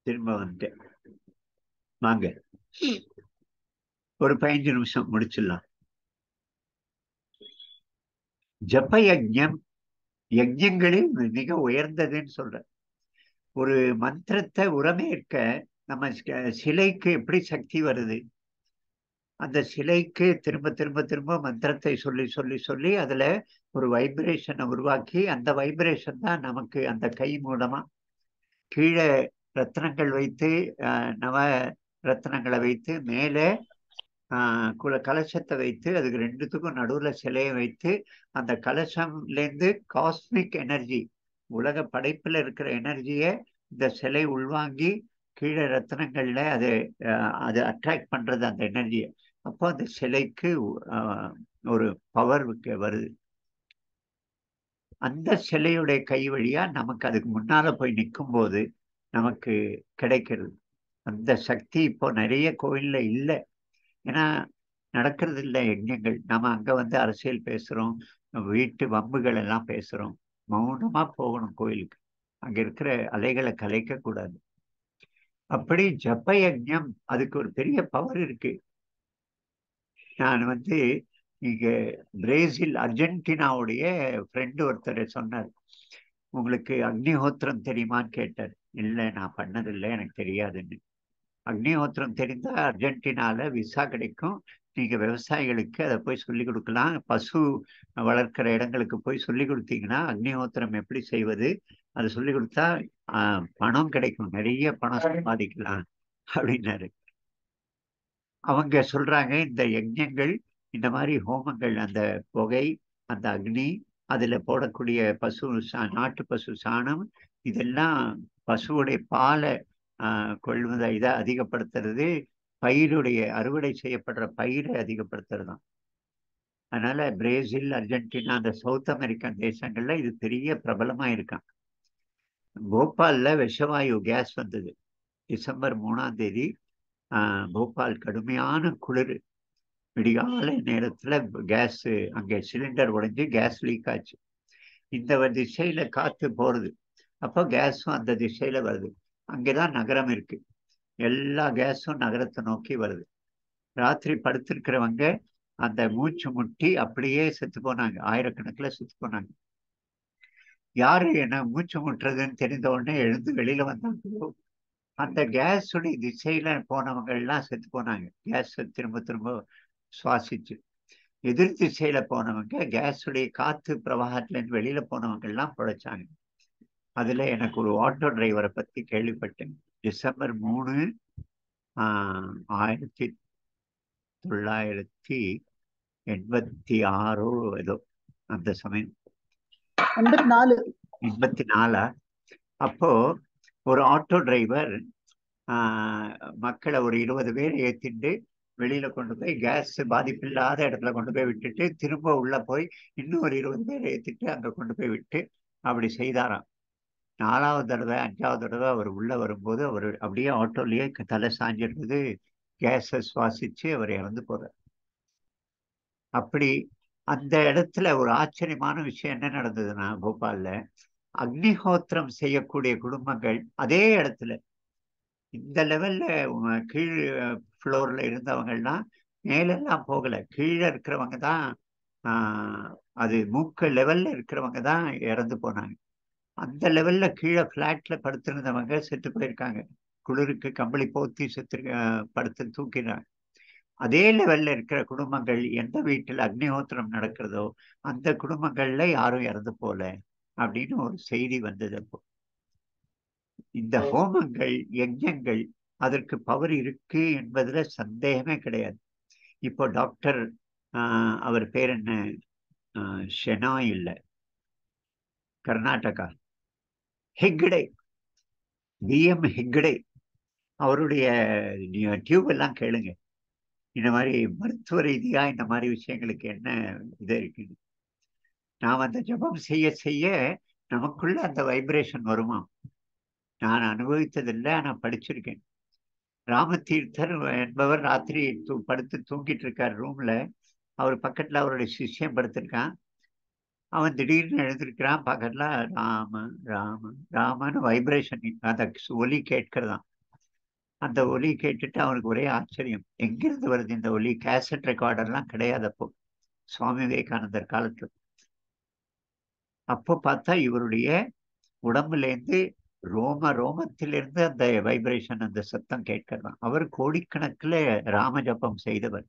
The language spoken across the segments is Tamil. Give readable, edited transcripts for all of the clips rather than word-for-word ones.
திரும்ப வந்துட்டேன். வாங்க, ஒரு 15 நிமிஷம் முடிச்சிடலாம். ஜப யஜ்ஞம் யஜ்ஞங்களில் மிக உயர்ந்ததுன்னு சொல்ற. ஒரு மந்திரத்தை உரமேற்க நம்ம சிலைக்கு எப்படி சக்தி வருது? அந்த சிலைக்கு திரும்ப திரும்ப திரும்ப மந்திரத்தை சொல்லி சொல்லி சொல்லி அதுல ஒரு வைப்ரேஷனை உருவாக்கி, அந்த வைப்ரேஷன் தான் நமக்கு அந்த கை மூலமா கீழே ரத்னங்கள் வைத்து, நவ ரத்னங்களை வைத்து, மேலே கலசத்தை வைத்து, அதுக்கு ரெண்டுத்துக்கும் நடுவுல சிலையை வைத்து, அந்த கலசம்லேருந்து காஸ்மிக் எனர்ஜி, உலக படைப்புல இருக்கிற எனர்ஜியை இந்த சிலை உள்வாங்கி கீழே ரத்னங்கள்ல அது அட்ராக்ட் பண்றது அந்த எனர்ஜியை. அப்போ அந்த சிலைக்கு ஒரு பவர் வருது. அந்த சிலையுடைய கை வழியா நமக்கு அதுக்கு முன்னால போய் நிற்கும் போது நமக்கு கிடைக்கிறது. அந்த சக்தி இப்போ நிறைய கோயில்ல இல்லை. ஏன்னா நடக்கிறது இல்லை யஜ்ஞங்கள். நம்ம அங்க வந்து அரசியல் பேசுறோம், வீட்டு வம்புகள் எல்லாம் பேசுறோம். மௌனமா போகணும் கோயிலுக்கு. அங்க இருக்கிற அலைகளை கலைக்க கூடாது. அப்படி ஜப யஜ்ஞம் அதுக்கு ஒரு பெரிய பவர் இருக்கு. நான் வந்து இங்க பிரேசில் அர்ஜென்டினாவுடைய ஃப்ரெண்டு ஒருத்தர் சொன்னார், உங்களுக்கு அக்னிஹோத்திரம் தெரியுமான்னு கேட்டார். இல்லை, நான் பண்ணதில்லை, எனக்கு தெரியாதுன்னு. அக்னிஹோத்திரம் தெரிந்தா அர்ஜென்டினால விசா கிடைக்கும். நீங்க விவசாயிகளுக்கு அதை போய் சொல்லிக் கொடுக்கலாம். பசு வளர்க்கிற இடங்களுக்கு போய் சொல்லிக் கொடுத்தீங்கன்னா அக்னிஹோத்திரம் எப்படி செய்வது, அதை சொல்லிக் கொடுத்தா பணம் கிடைக்கும், நிறைய பணம் சம்பாதிக்கலாம் அப்படின்னாரு. அவங்க சொல்றாங்க, இந்த யஜ்ஞங்கள், இந்த மாதிரி ஹோமங்கள், அந்த புகை, அந்த அக்னி, அதுல போடக்கூடிய நாட்டு பசு சாணம், இதெல்லாம் பசுவுடைய பாலை கொள்வதை இதை அதிகப்படுத்துறது, பயிருடைய அறுவடை செய்யப்படுற பயிரை அதிகப்படுத்துறது தான். அதனால பிரேசில், அர்ஜென்டினா, அந்த சவுத் அமெரிக்கன் தேசங்கள்ல இது பெரிய பிரபலமா இருக்கான். போபால்ல விஷவாயு கேஸ் வந்தது டிசம்பர் 3ஆம் தேதி. போபால் கடுமையான குளிர். விடிகால நேரத்துல கேஸ், அங்கே சிலிண்டர் உடைஞ்சு கேஸ் லீக் ஆச்சு. இந்த திசையில காத்து போறது, அப்போ கேஸும் அந்த திசையில வருது. அங்கேதான் நகரம் இருக்கு. எல்லா கேஸும் நகரத்தை நோக்கி வருது. ராத்திரி படுத்திருக்கிறவங்க அந்த மூச்சு முட்டி அப்படியே செத்து போனாங்க. ஆயிரக்கணக்கில் செத்து போனாங்க. யாரு என்ன மூச்சு முட்டுறதுன்னு தெரிந்த உடனே எழுந்து வெளியில வந்தாங்களோ அந்த கேஸுடைய திசையில போனவங்க எல்லாம் செத்து போனாங்க. கேஸ் திரும்ப திரும்ப சுவாசிச்சு. எதிர் திசையில போனவங்க, கேஸுடைய காத்து பிரவாகத்திலேருந்து வெளியில போனவங்க எல்லாம் பிழைச்சாங்க. அதுல எனக்கு ஒரு ஆட்டோ டிரைவரை பத்தி கேள்விப்பட்டேன். டிசம்பர் 3, 1986 ஏதோ அந்த சமயம். 84. அப்போ ஒரு ஆட்டோ டிரைவர் மக்களை ஒரு 20 பேர் ஏற்றிட்டு வெளியில கொண்டு போய் கேஸ் பாதிப்பில்லாத இடத்துல கொண்டு போய் விட்டுட்டு திரும்ப உள்ள போய் இன்னும் ஒரு 20 பேர் ஏற்றிட்டு அங்க கொண்டு போய் விட்டு அப்படி செய்தாராம். 4வது தடவை 5வது தடவை அவர் உள்ள வரும்போது அவர் அப்படியே ஆட்டோலயே தலை சாஞ்சிருந்தது. கேஸை சுவாசிச்சு அவர் இறந்து போறார். அப்படி அந்த இடத்துல ஒரு ஆச்சரியமான விஷயம் என்ன நடந்ததுன்னா, போபால்ல அக்னிஹோத்திரம் செய்யக்கூடிய குடும்பங்கள் அதே இடத்துல இந்த லெவல்ல கீழ் ஃப்ளோர்ல இருந்தவங்கலாம் மேலெல்லாம் போகல. கீழே இருக்கிறவங்க தான் அது மூக்க லெவல்ல இருக்கிறவங்க தான் இறந்து போனாங்க. அந்த லெவல்ல கீழே பிளாட்ல படுத்திருந்தவங்க செத்து போயிருக்காங்க. குளிருக்கு கம்பளி போத்தி செத்து படுத்து தூக்கினாங்க. அதே லெவல்ல இருக்கிற குடும்பங்கள் எந்த வீட்டில் அக்னிஹோத்திரம் நடக்கிறதோ அந்த குடும்பங்கள்ல யாரும் இறந்து போல அப்படின்னு ஒரு செய்தி வந்தது. அப்போ இந்த ஹோமங்கள், யஜ்ஞங்கள், அதற்கு பவர் இருக்கு என்பதுல சந்தேகமே கிடையாது. இப்போ டாக்டர் அவர் பேர் என்ன, ஷெனாய் இல்ல, கர்நாடகா, ஹெக்டே, BM ஹெக்டே, அவருடைய டியூப் எல்லாம் கேளுங்க. இந்த மாதிரி மருத்துவ ரீதியா இந்த மாதிரி விஷயங்களுக்கு என்ன இது இருக்குன்னு. நாம் அந்த ஜபம் செய்ய செய்ய நமக்குள்ள அந்த வைப்ரேஷன் வருமா? நான் அனுபவித்ததில்லை, நான் படிச்சிருக்கேன். ராமதீர்த்தர் என்பவர் ராத்திரி படுத்து தூங்கிட்டு இருக்கார் ரூம்ல. அவர் பக்கத்துல அவருடைய சிஷ்யம் படுத்திருக்கான். அவன் திடீர்னு எழுந்திருக்கிறான். பக்கத்துல ராம ராம ராமன்னு வைப்ரேஷன், அந்த ஒலி கேட்கிறதான். அந்த ஒலி கேட்டுட்டு அவனுக்கு ஒரே ஆச்சரியம். எங்கிருந்து வருது இந்த ஒலி? கேசட் ரெக்கார்டர்லாம் கிடையாது அப்போ, சுவாமி விவேகானந்தர் காலத்துல. அப்போ பார்த்தா இவருடைய உடம்புலேருந்து ரோமத்திலிருந்து அந்த வைப்ரேஷன், அந்த சத்தம் கேட்கலாம். அவர் கோடிக்கணக்கில் ராம ஜபம் செய்தவர்.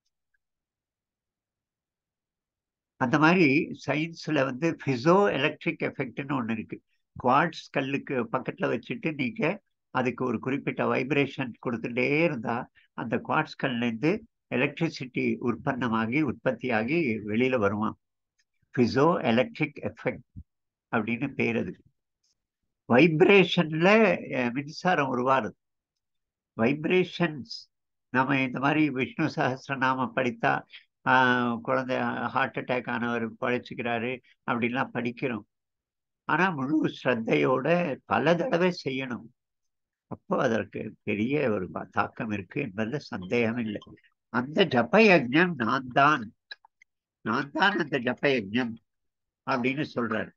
அந்த மாதிரி சயின்ஸ்ல வந்து பிசோ எலக்ட்ரிக் எஃபெக்ட்னு ஒன்று இருக்கு. குவார்ட்ஸ் கல்லுக்கு பக்கத்துல வச்சுட்டு நீங்க அதுக்கு ஒரு குறிப்பிட்ட வைப்ரேஷன் கொடுத்துட்டே இருந்தா அந்த குவார்ட்ஸ் கல்லேருந்து எலக்ட்ரிசிட்டி உற்பத்தியாகி வெளியில வருவான். பிசோ எலக்ட்ரிக் எஃபெக்ட் அப்படின்னு பேர் அது. வைப்ரேஷன்ல மின்சாரம் உருவாருது. வைப்ரேஷன்ஸ் நம்ம இந்த மாதிரி விஷ்ணு சஹஸ்ரநாம படித்தா குழந்தை ஹார்ட் அட்டாக் ஆனவர் பழிச்சுக்கிறாரு அப்படின்லாம் படிக்கிறோம். ஆனா முழு ஸ்ரத்தையோட பல தடவை செய்யணும். அப்போ அதற்கு பெரிய ஒரு தாக்கம் இருக்கு என்பதுல சந்தேகம் இல்லை. அந்த ஜப யஜ்ஞம் நான் தான் அந்த ஜப யஜ்ஞம் அப்படின்னு சொல்றாரு.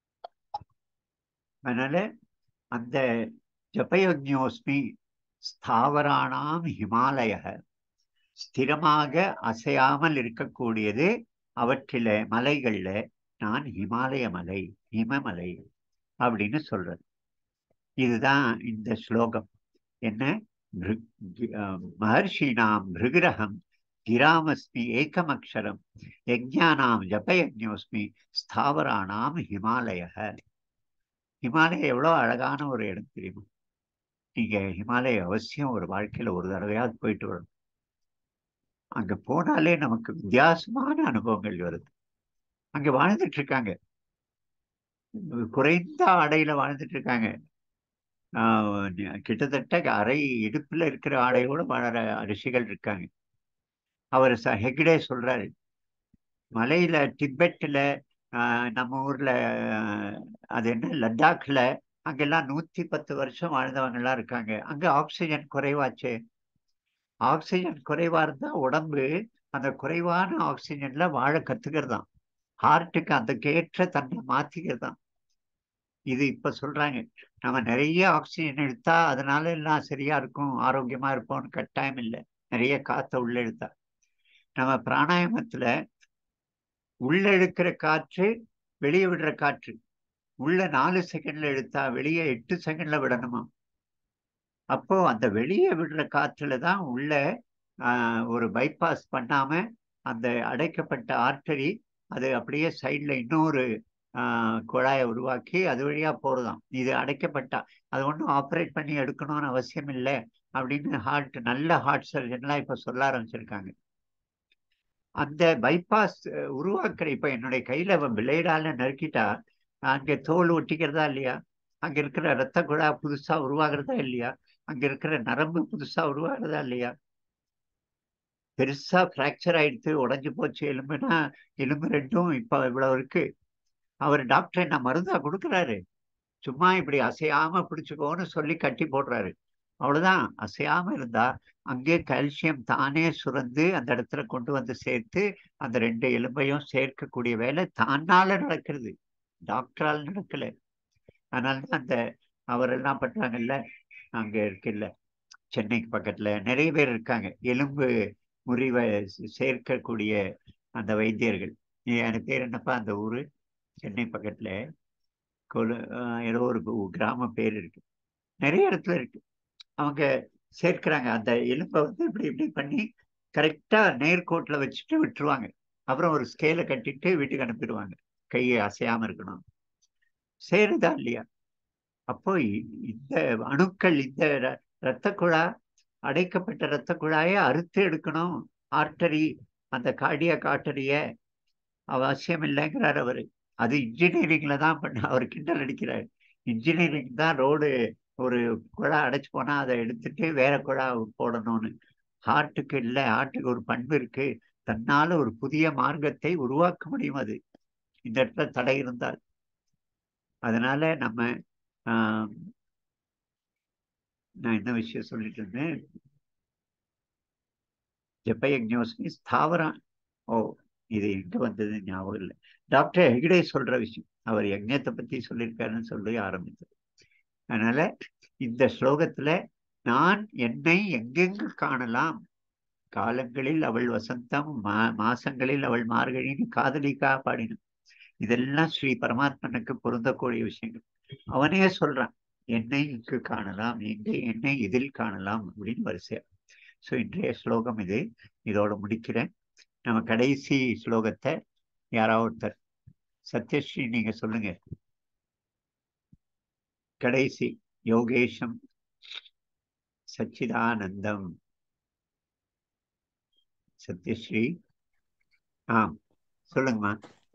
அதனால அந்த ஜபயஜ்ஞோஸ்மி ஸ்தாவராணாம் ஹிமாலய, ஸ்திரமாக அசையாமல் இருக்கக்கூடியது அவற்றில மலைகள்ல நான் ஹிமாலய மலை, இமமலை அப்படின்னு சொல்றது. இதுதான் இந்த ஸ்லோகம். என்ன? மகர்ஷினாம் பிருகிரகம் கிராமஸ்மி ஏகமக்ஷரம் யஜ்ஞானாம் ஜபயஜ்ஞோஸ்மி ஸ்தாவராணாம் ஹிமாலய. ஹிமாலயம் எவ்வளவு அழகான ஒரு இடம் தெரியுமா? நீங்க ஹிமாலய அவசியம் ஒரு வாழ்க்கையில ஒரு தடவையாவது போயிட்டு வரணும். அங்க போனாலே நமக்கு வித்தியாசமான அனுபவங்கள் வருது. அங்க வாழ்ந்துட்டு இருக்காங்க, குறைந்த ஆடையில வாழ்ந்துட்டு இருக்காங்க. கிட்டத்தட்ட அரை இடுப்புல இருக்கிற ஆடையோட வாழற ரிஷிகள் இருக்காங்க. அவர் ஹெக்டே சொல்றாரு, மலையில டிபெட்ல நம்ம ஊர்ல அது என்ன லடாக்ல அங்கெல்லாம் 110 வருஷம் வாழ்ந்தவங்க எல்லாம் இருக்காங்க. அங்க ஆக்சிஜன் குறைவாச்சு. ஆக்சிஜன் குறைவா இருந்தா உடம்பு அந்த குறைவான ஆக்சிஜன்ல வாழ கத்துக்கிறதாம். ஹார்ட்டுக்கு அதுக்கேற்ற தன்னை மாத்திக்கிறதாம். இது இப்ப சொல்றாங்க. நம்ம நிறைய ஆக்சிஜன் எடுத்தா அதனால எல்லாம் சரியா இருக்கும், ஆரோக்கியமா இருப்போம்னு கட்டாயம் இல்லை. நிறைய காத்த உள்ள எடுத்தா. நம்ம பிராணாயாமத்துல உள்ள எடுக்கிற காற்று, வெளியே விடுற காற்று, உள்ள 4 செகண்ட்ல எடுத்தா வெளியே 8 செகண்ட்ல விடணுமா. அப்போ அந்த வெளியே விடுற காற்றுல தான் உள்ள ஒரு பைபாஸ் பண்ணாம அந்த அடைக்கப்பட்ட ஆர்டரி அது அப்படியே சைட்ல இன்னொரு குழாயை உருவாக்கி அது வழியா போறதாம். இது அடைக்கப்பட்டா அது ஒன்றும் ஆப்ரேட் பண்ணி எடுக்கணும்னு அவசியம் இல்லை அப்படின்னு நல்ல ஹார்ட் சர்ஜன்லாம் இப்ப சொல்ல ஆரம்பிச்சிருக்காங்க. அந்த பைபாஸ் உருவாக்குற இப்ப என்னுடைய கையில பிளேடால நறுக்கிட்டா அங்க தோல் ஒட்டிக்கிறதா இல்லையா? அங்க இருக்கிற ரத்த குழா புதுசா உருவாகிறதா இல்லையா? அங்க இருக்கிற நரம்பு புதுசா உருவாகிறதா இல்லையா? பெருசா பிராக்சர் ஆயிடுத்து, உடஞ்சு போச்சு எலும்புனா எலும்பு ரெண்டும் இப்ப இவ்வளவு இருக்கு. அவர் டாக்டர் என்ன மருந்தா கொடுக்குறாரு? சும்மா இப்படி அசையாம பிடிச்சுக்கோன்னு சொல்லி கட்டி போடுறாரு. அவ்வளவுதான். அசையாம இருந்தா அங்கே கால்சியம் தானே சுரந்து அந்த இடத்துல கொண்டு வந்து சேர்த்து அந்த 2 எலும்பையும் சேர்க்கக்கூடிய வேலை தானால நடக்கிறது, டாக்டரால் நடக்கல. அதனாலதான் அந்த அவரெல்லாம் பண்றாங்கல்ல, அங்க இருக்குல்ல சென்னைக்கு பக்கத்துல நிறைய பேர் இருக்காங்க, எலும்பு முறிவை சேர்க்கக்கூடிய அந்த வைத்தியர்கள். எனக்கு பேர் என்னப்பா அந்த ஊரு? சென்னை பக்கத்துல ஏதோ ஒரு கிராம பேர் இருக்கு, நிறைய இடத்துல இருக்கு. அவங்க சேர்க்கிறாங்க. அந்த எலும்பை வந்து இப்படி இப்படி பண்ணி கரெக்டா நேர்கோட்டில் வச்சுட்டு விட்டுருவாங்க. அப்புறம் ஒரு ஸ்கேலை கட்டிட்டு வீட்டுக்கு அனுப்பிடுவாங்க. கையை அசையாம இருக்கணும். சேருதா இல்லையா? அப்போ இந்த அணுக்கள், இந்த இரத்த குழா, அடைக்கப்பட்ட இரத்த குழாயை அறுத்து எடுக்கணும். ஆர்டரி, அந்த கார்டியாக் ஆர்டரிய அவசியம் இல்லைங்கிறார் அவரு. அது இன்ஜினியரிங்ல தான் அவர் கிண்டல் அடிக்கிறார். இன்ஜினியரிங் தான் ரோடு ஒரு குழா அடைச்சு போனா அதை எடுத்துட்டு வேற குழா போடணும்னு. ஹார்ட்டுக்கு இல்லை. ஹார்ட்டுக்கு ஒரு பண்பு இருக்கு, தன்னால ஒரு புதிய மார்க்கத்தை உருவாக்க முடியும் அது, இந்த இடத்துல தடை இருந்தால். அதனால நம்ம நான் என்ன விஷயம் சொல்லிட்டு இருந்தேன்? ஜப்பயஜ்ஞோஸ்மி ஸ்தாவரம். ஓ, இது எங்க வந்தது ஞாபகம் இல்லை. டாக்டர் ஹெக்டே சொல்ற விஷயம், அவர் யஜ்ஞத்தை பத்தி சொல்லியிருக்காருன்னு சொல்லி ஆரம்பித்தார். அதனால இந்த ஸ்லோகத்துல நான் என்னை எங்கெங்கு காணலாம்? காலங்களில் அவள் வசந்தம், மாசங்களில் அவள் மார்கழின்னு காதலிக்கா பாடினான். இதெல்லாம் ஸ்ரீ பரமாத்மனுக்கு பொருந்தக்கூடிய விஷயங்கள். அவனே சொல்றான், என்னை இங்கு காணலாம், என்னை இதில் காணலாம் அப்படின்னு வரிசையா. ஸோ இன்றைய ஸ்லோகம் இது. இதோட முடிக்கிறேன். நம்ம கடைசி ஸ்லோகத்தை யாராவது ஒருத்தர், சத்யஸ்ரீ நீங்க சொல்லுங்க. கடைசி யோகேஷம் சச்சிதானந்தம். சத்யஸ்ரீ சொல்லுங்கம்மா.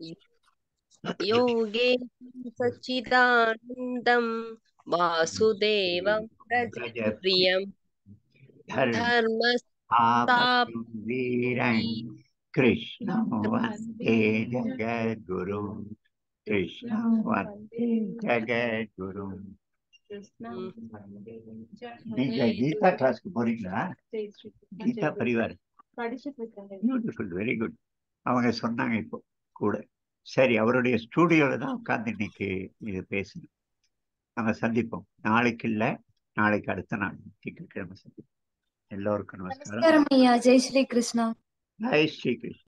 யோகே சச்சிதானந்தம் வாசுதேவம் பிரியம் தர்மஸ்தாபகம் வீரன் கிருஷ்ணம் வந்தே ஜகத்குரு. கிருஷ்ணம் வந்தே ஜகத்குரு. நீங்க கீதா கிளாஸ்க்கு போறீங்களா? Geeta Parivar. Beautiful, very good. அவங்க சொன்னாங்க இப்போ கூட. சரி, அவருடைய ஸ்டூடியோல தான் உட்கார்ந்து இன்னைக்கு இது பேசணும். நம்ம சந்திப்போம். நாளைக்கு இல்லை, நாளைக்கு அடுத்த நாள் திங்கட்கிழமை சந்திப்போம். எல்லோருக்கும் நமஸ்காரம். நமஸ்காரம் ஐயா. ஜெய் ஸ்ரீ கிருஷ்ணா. ஜெய் ஸ்ரீ கிருஷ்ணா.